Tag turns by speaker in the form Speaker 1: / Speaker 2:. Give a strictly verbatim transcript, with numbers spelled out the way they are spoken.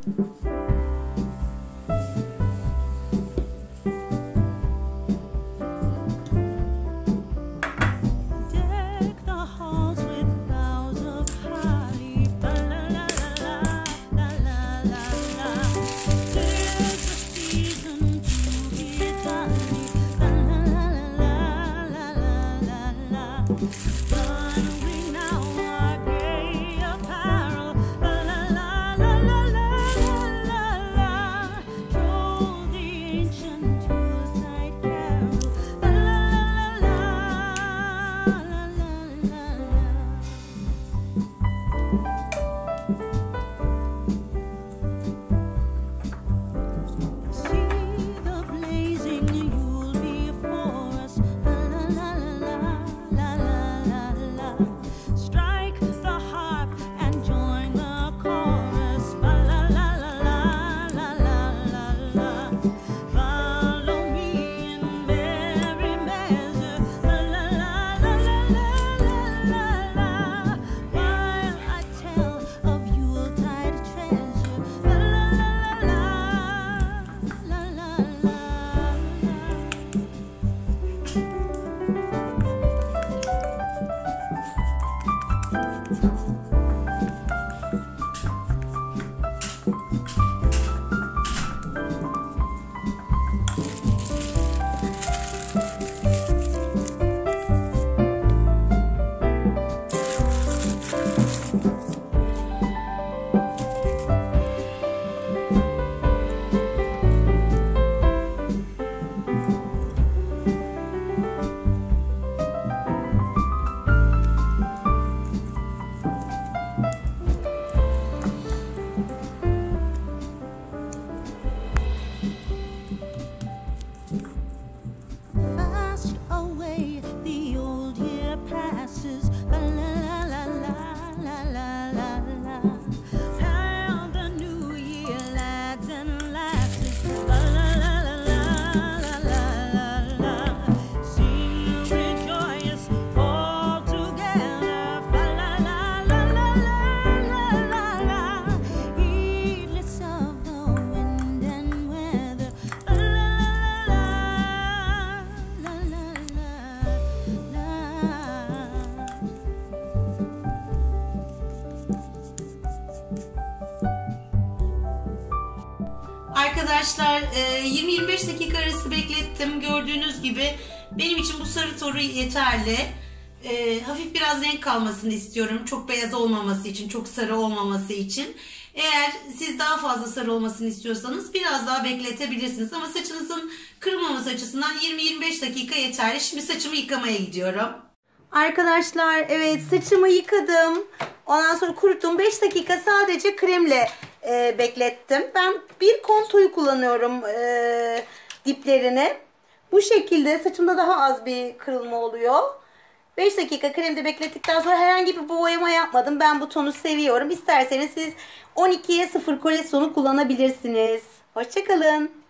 Speaker 1: Arkadaşlar yirmi yirmi beş dakika arası beklettim. Gördüğünüz gibi benim için bu sarı toru yeterli. E, hafif biraz renk kalmasını istiyorum. Çok beyaz olmaması için, çok sarı olmaması için. Eğer siz daha fazla sarı olmasını istiyorsanız biraz daha bekletebilirsiniz. Ama saçınızın kırılmaması açısından yirmi yirmi beş dakika yeterli. Şimdi saçımı yıkamaya gidiyorum. Arkadaşlar evet saçımı yıkadım. Ondan sonra kuruttum. beş dakika sadece kremle e, beklettim. Ben bir kontoyu kullanıyorum e, diplerini. Bu şekilde saçımda daha az bir kırılma oluyor. beş dakika kremde beklettikten sonra herhangi bir boyama yapmadım. Ben bu tonu seviyorum. İsterseniz siz on ikiye sıfır koleksiyonu kullanabilirsiniz. Hoşçakalın.